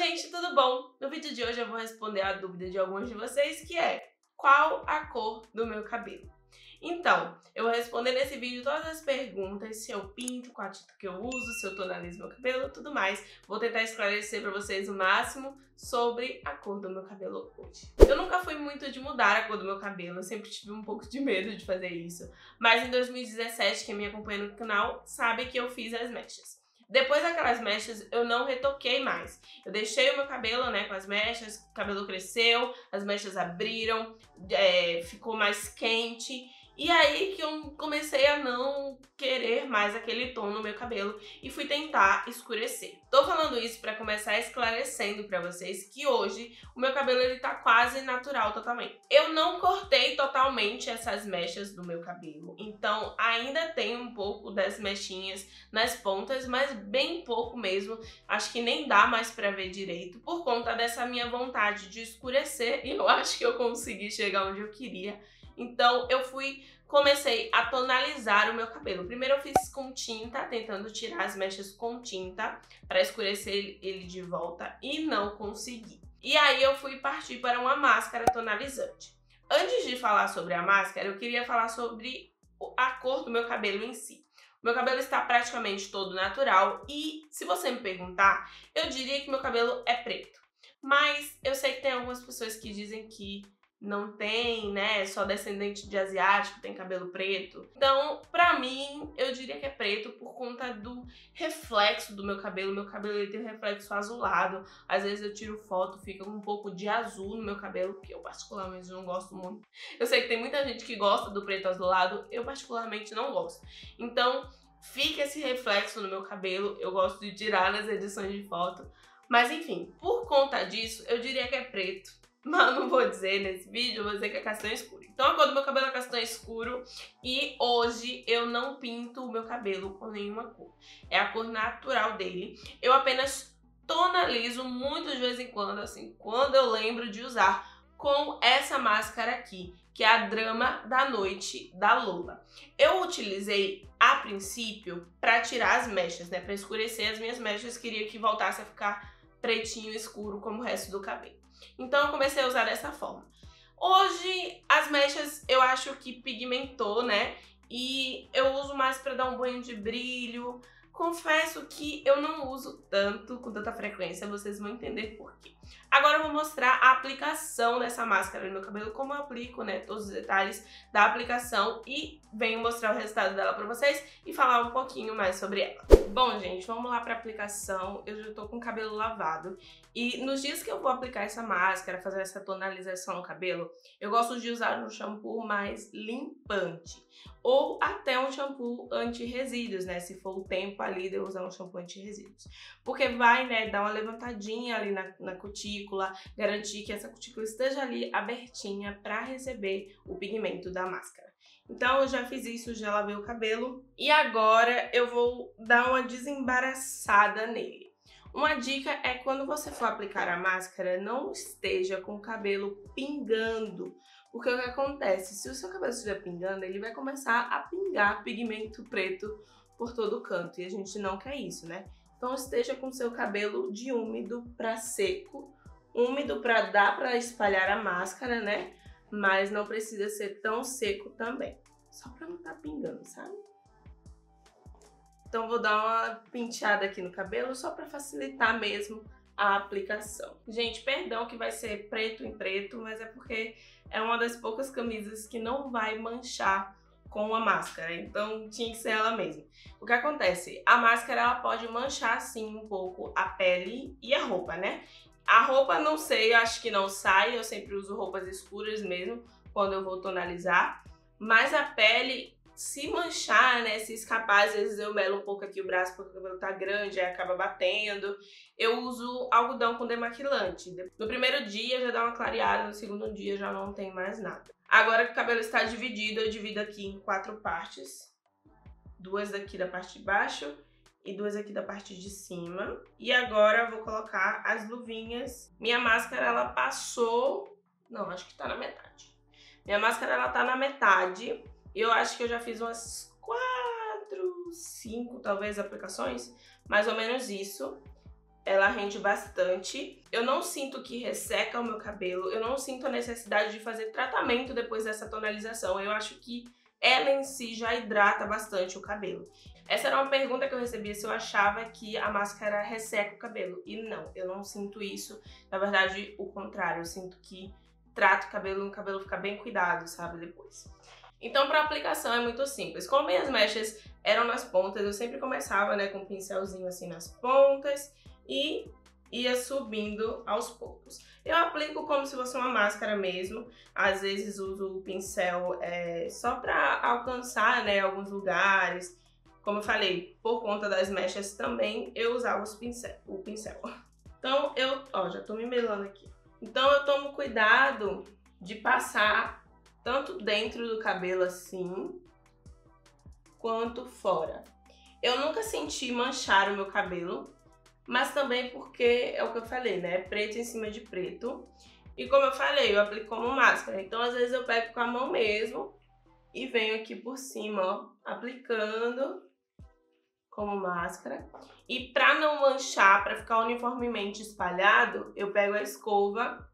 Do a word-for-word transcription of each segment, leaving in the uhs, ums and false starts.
gente, tudo bom? No vídeo de hoje eu vou responder a dúvida de alguns de vocês, que é: qual a cor do meu cabelo? Então, eu vou responder nesse vídeo todas as perguntas, se eu pinto, qual a tinta que eu uso, se eu tonalizo meu cabelo, tudo mais. Vou tentar esclarecer pra vocês o máximo sobre a cor do meu cabelo hoje. Eu nunca fui muito de mudar a cor do meu cabelo, eu sempre tive um pouco de medo de fazer isso. Mas em dois mil e dezessete, quem me acompanha no canal sabe que eu fiz as mechas. Depois daquelas mechas, eu não retoquei mais. Eu deixei o meu cabelo, né, com as mechas, o cabelo cresceu, as mechas abriram, é, ficou mais quente. E aí que eu comecei a não querer mais aquele tom no meu cabelo e fui tentar escurecer. Tô falando isso pra começar esclarecendo pra vocês que hoje o meu cabelo ele tá quase natural totalmente. Eu não cortei totalmente essas mechas do meu cabelo, então ainda tem um pouco das mechinhas nas pontas, mas bem pouco mesmo. Acho que nem dá mais pra ver direito por conta dessa minha vontade de escurecer e eu acho que eu consegui chegar onde eu queria. Então eu fui, comecei a tonalizar o meu cabelo. Primeiro eu fiz com tinta, tentando tirar as mechas com tinta para escurecer ele de volta e não consegui. E aí eu fui partir para uma máscara tonalizante. Antes de falar sobre a máscara, eu queria falar sobre a cor do meu cabelo em si. O meu cabelo está praticamente todo natural e, se você me perguntar, eu diria que meu cabelo é preto. Mas eu sei que tem algumas pessoas que dizem que não tem, né, só descendente de asiático tem cabelo preto. Então, pra mim, eu diria que é preto por conta do reflexo do meu cabelo. Meu cabelo ele tem um reflexo azulado. Às vezes eu tiro foto, fica um pouco de azul no meu cabelo, que eu particularmente não gosto muito. Eu sei que tem muita gente que gosta do preto azulado, eu particularmente não gosto. Então, fica esse reflexo no meu cabelo, eu gosto de tirar nas edições de foto. Mas enfim, por conta disso, eu diria que é preto. Mas não vou dizer nesse vídeo, eu vou dizer que é castanho escuro. Então a cor do meu cabelo é castanho escuro e hoje eu não pinto o meu cabelo com nenhuma cor. É a cor natural dele. Eu apenas tonalizo muito de vez em quando, assim, quando eu lembro de usar, com essa máscara aqui, que é a Drama da Noite da Lola. Eu utilizei, a princípio, pra tirar as mechas, né, pra escurecer as minhas mechas, queria que voltasse a ficar pretinho escuro como o resto do cabelo. Então eu comecei a usar dessa forma. Hoje as mechas eu acho que pigmentou, né? E eu uso mais pra dar um banho de brilho. Confesso que eu não uso tanto, com tanta frequência, vocês vão entender por quê. Agora eu vou mostrar a aplicação dessa máscara no meu cabelo, como eu aplico, né, todos os detalhes da aplicação e venho mostrar o resultado dela pra vocês e falar um pouquinho mais sobre ela. Bom, gente, vamos lá pra aplicação. Eu já tô com o cabelo lavado e nos dias que eu vou aplicar essa máscara, fazer essa tonalização no cabelo, eu gosto de usar um shampoo mais limpante ou até um shampoo anti-resíduos, né, se for o tempo ali de eu usar um shampoo anti-resíduos. Porque vai, né, dar uma levantadinha ali na, na cutícula, garantir que essa cutícula esteja ali abertinha para receber o pigmento da máscara. Então eu já fiz isso, já lavei o cabelo e agora eu vou dar uma desembaraçada nele. Uma dica é quando você for aplicar a máscara, não esteja com o cabelo pingando. Porque o que acontece? Se o seu cabelo estiver pingando, ele vai começar a pingar pigmento preto por todo o canto. E a gente não quer isso, né? Então esteja com o seu cabelo de úmido para seco. Úmido para dar para espalhar a máscara, né? Mas não precisa ser tão seco também. Só para não estar pingando, sabe? Então vou dar uma penteada aqui no cabelo só para facilitar mesmo a aplicação. Gente, perdão que vai ser preto em preto, mas é porque é uma das poucas camisas que não vai manchar com a máscara, então tinha que ser ela mesmo. O que acontece? A máscara ela pode manchar sim um pouco a pele e a roupa, né? A roupa não sei, eu acho que não sai, eu sempre uso roupas escuras mesmo quando eu vou tonalizar, mas a pele, se manchar, né, se escapar, às vezes eu melo um pouco aqui o braço porque o cabelo tá grande, aí acaba batendo. Eu uso algodão com demaquilante. No primeiro dia já dá uma clareada, no segundo dia já não tem mais nada. Agora que o cabelo está dividido, eu divido aqui em quatro partes. Duas daqui da parte de baixo e duas aqui da parte de cima. E agora eu vou colocar as luvinhas. Minha máscara, ela passou... Não, acho que tá na metade. Minha máscara, ela tá na metade. Eu acho que eu já fiz umas quatro, cinco, talvez, aplicações. Mais ou menos isso. ela rende bastante. Eu não sinto que resseca o meu cabelo, eu não sinto a necessidade de fazer tratamento depois dessa tonalização. Eu acho que ela em si já hidrata bastante o cabelo. Essa era uma pergunta que eu recebi, se eu achava que a máscara resseca o cabelo. E não, eu não sinto isso. Na verdade, o contrário, eu sinto que trata o cabelo e o cabelo fica bem cuidado, sabe, depois. Então, para aplicação é muito simples. Como minhas mechas eram nas pontas, eu sempre começava, né, com um pincelzinho assim nas pontas e ia subindo aos poucos. Eu aplico como se fosse uma máscara mesmo. Às vezes uso o pincel é, só para alcançar, né, alguns lugares. Como eu falei, por conta das mechas também, eu usava os pincel, o pincel. Então, eu, ó, já tô me melando aqui. Então, eu tomo cuidado de passar tanto dentro do cabelo assim, quanto fora. Eu nunca senti manchar o meu cabelo, mas também porque é o que eu falei, né? Preto em cima de preto. E como eu falei, eu aplico como máscara. Então, às vezes eu pego com a mão mesmo e venho aqui por cima, ó, aplicando como máscara. E pra não manchar, pra ficar uniformemente espalhado, eu pego a escova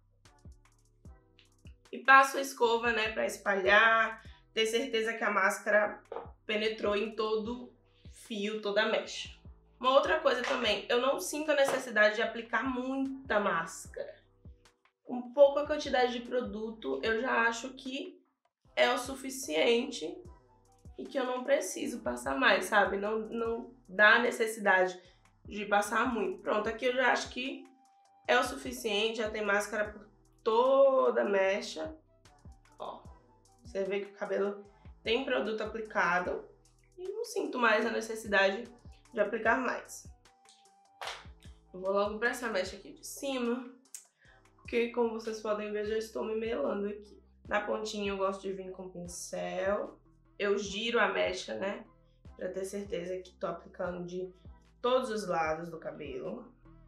e passo a escova, né, pra espalhar, ter certeza que a máscara penetrou em todo o fio, toda a mecha. Uma outra coisa também, eu não sinto a necessidade de aplicar muita máscara. Um pouco a quantidade de produto eu já acho que é o suficiente e que eu não preciso passar mais, sabe? Não, não dá necessidade de passar muito. Pronto, aqui eu já acho que é o suficiente, já tem máscara por toda a mecha. Ó, você vê que o cabelo tem produto aplicado e não sinto mais a necessidade de aplicar mais. Eu vou logo pra essa mecha aqui de cima, porque como vocês podem ver, já estou me melando aqui. Na pontinha eu gosto de vir com pincel. Eu giro a mecha, né, pra ter certeza que tô aplicando de todos os lados do cabelo.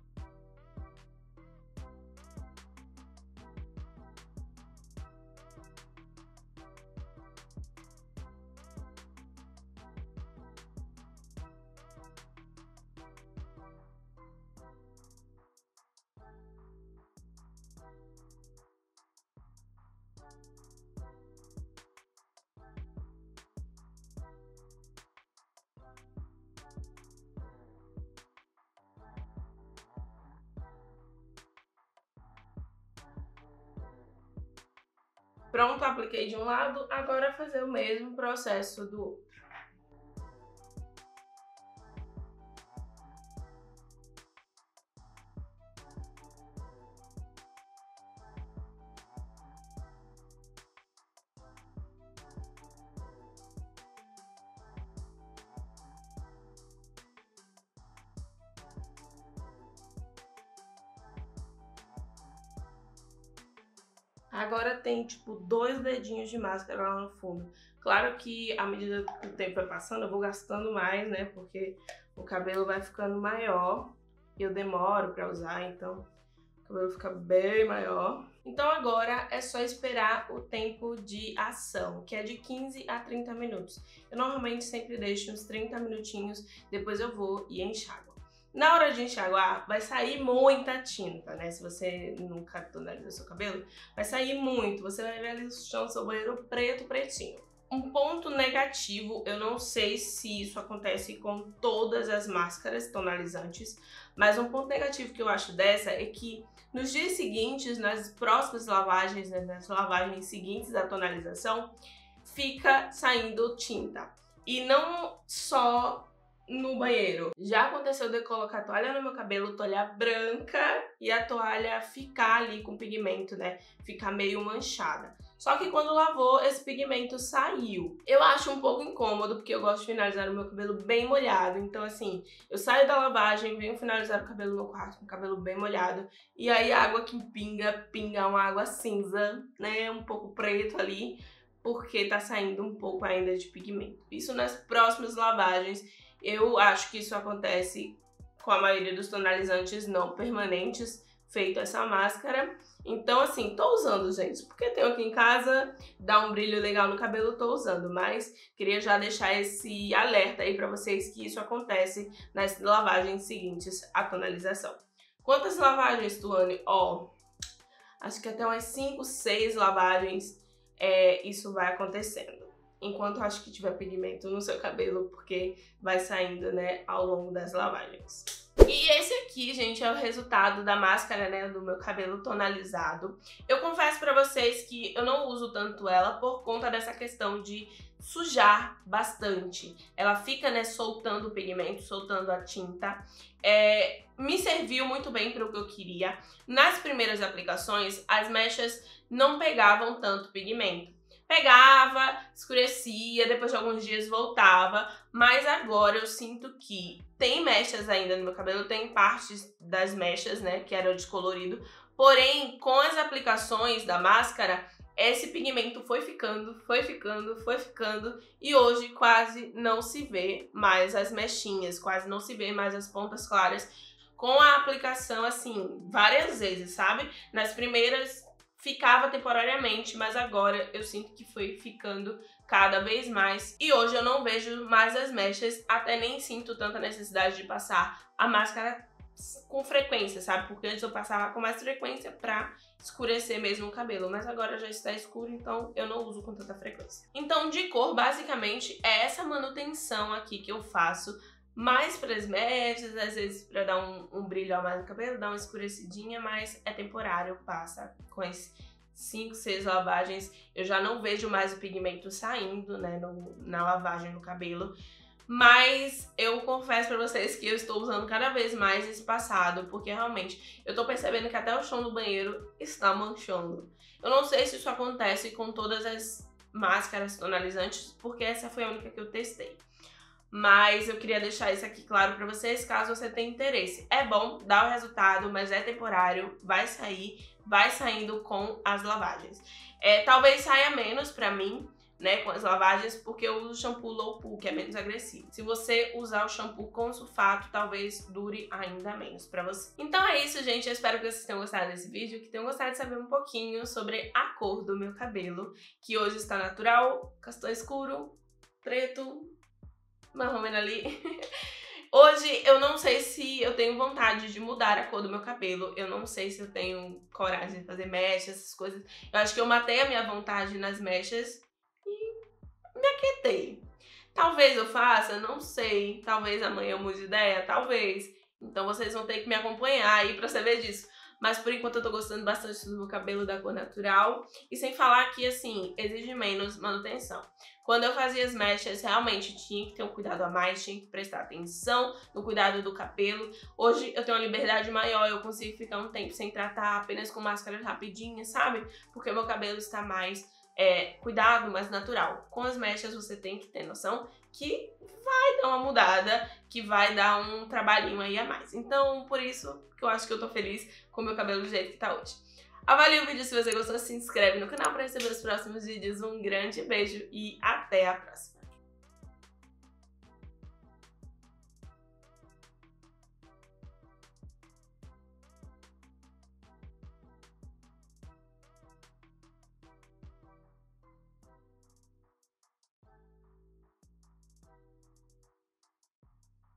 Pronto, apliquei de um lado, agora fazer o mesmo processo do outro. Agora tem, tipo, dois dedinhos de máscara lá no fundo. Claro que à medida que o tempo vai passando, eu vou gastando mais, né? Porque o cabelo vai ficando maior. E eu demoro pra usar, então o cabelo fica bem maior. Então agora é só esperar o tempo de ação, que é de quinze a trinta minutos. Eu normalmente sempre deixo uns trinta minutinhos, depois eu vou e enxago. Na hora de enxaguar, vai sair muita tinta, né? Se você nunca tonaliza seu cabelo, vai sair muito. Você vai ver ali o chão do seu banheiro preto, pretinho. Um ponto negativo, eu não sei se isso acontece com todas as máscaras tonalizantes, mas um ponto negativo que eu acho dessa é que nos dias seguintes, nas próximas lavagens, né, nas lavagens seguintes da tonalização, fica saindo tinta. E não só no banheiro. Já aconteceu de eu colocar a toalha no meu cabelo, toalha branca, e a toalha ficar ali com pigmento, né? Ficar meio manchada. Só que quando lavou, esse pigmento saiu. Eu acho um pouco incômodo, porque eu gosto de finalizar o meu cabelo bem molhado. Então, assim, eu saio da lavagem, venho finalizar o cabelo no quarto com o cabelo bem molhado. E aí a água que pinga, pinga uma água cinza, né? Um pouco preto ali, porque tá saindo um pouco ainda de pigmento. Isso nas próximas lavagens. Eu acho que isso acontece com a maioria dos tonalizantes não permanentes, feito essa máscara. Então, assim, tô usando, gente, porque tenho aqui em casa, dá um brilho legal no cabelo, tô usando. Mas queria já deixar esse alerta aí pra vocês que isso acontece nas lavagens seguintes à tonalização. Quantas lavagens, Tuane? Ó, acho que até umas cinco, seis lavagens é, isso vai acontecendo. Enquanto acho que tiver pigmento no seu cabelo, porque vai saindo, né, ao longo das lavagens. E esse aqui, gente, é o resultado da máscara, né, do meu cabelo tonalizado. Eu confesso pra vocês que eu não uso tanto ela por conta dessa questão de sujar bastante. Ela fica, né, soltando o pigmento, soltando a tinta. É, me serviu muito bem para o que eu queria. Nas primeiras aplicações, as mechas não pegavam tanto pigmento. Pegava, escurecia, depois de alguns dias voltava, mas agora eu sinto que tem mechas ainda no meu cabelo, tem partes das mechas, né, que era descolorido, porém, com as aplicações da máscara, esse pigmento foi ficando, foi ficando, foi ficando, e hoje quase não se vê mais as mechinhas, quase não se vê mais as pontas claras, com a aplicação, assim, várias vezes, sabe? Nas primeiras ficava temporariamente, mas agora eu sinto que foi ficando cada vez mais. E hoje eu não vejo mais as mechas, até nem sinto tanta necessidade de passar a máscara com frequência, sabe? Porque antes eu passava com mais frequência pra escurecer mesmo o cabelo, mas agora já está escuro, então eu não uso com tanta frequência. Então, de cor, basicamente, é essa manutenção aqui que eu faço, mais para as mechas, às vezes para dar um, um brilho a mais no cabelo, dar uma escurecidinha, mas é temporário, passa com as cinco, seis lavagens. Eu já não vejo mais o pigmento saindo, né, no, na lavagem no cabelo. Mas eu confesso pra vocês que eu estou usando cada vez mais esse passado, porque realmente eu tô percebendo que até o chão do banheiro está manchando. Eu não sei se isso acontece com todas as máscaras tonalizantes, porque essa foi a única que eu testei. Mas eu queria deixar isso aqui claro pra vocês, caso você tenha interesse. É bom, dá o resultado, mas é temporário, vai sair, vai saindo com as lavagens. É, talvez saia menos pra mim, né, com as lavagens, porque eu uso shampoo low poo, que é menos agressivo. Se você usar o shampoo com sulfato, talvez dure ainda menos pra você. Então é isso, gente. Eu espero que vocês tenham gostado desse vídeo, que tenham gostado de saber um pouquinho sobre a cor do meu cabelo, que hoje está natural, castanho escuro, preto, marrom ali. Hoje eu não sei se eu tenho vontade de mudar a cor do meu cabelo, eu não sei se eu tenho coragem de fazer mechas, essas coisas. Eu acho que eu matei a minha vontade nas mechas e me aquietei. Talvez eu faça, não sei. Talvez amanhã eu mude de ideia, talvez. Então vocês vão ter que me acompanhar aí pra saber disso. Mas por enquanto eu tô gostando bastante do meu cabelo da cor natural. E sem falar que, assim, exige menos manutenção. Quando eu fazia as mechas, realmente tinha que ter um cuidado a mais, tinha que prestar atenção no cuidado do cabelo. Hoje eu tenho uma liberdade maior, eu consigo ficar um tempo sem tratar, apenas com máscaras rapidinhas, sabe? Porque o meu cabelo está mais é, cuidado, mais natural. Com as mechas você tem que ter noção que vai dar uma mudada, que vai dar um trabalhinho aí a mais. Então, por isso que eu acho que eu tô feliz com o meu cabelo do jeito que tá hoje. Avalie o vídeo se você gostou, se inscreve no canal para receber os próximos vídeos. Um grande beijo e até a próxima!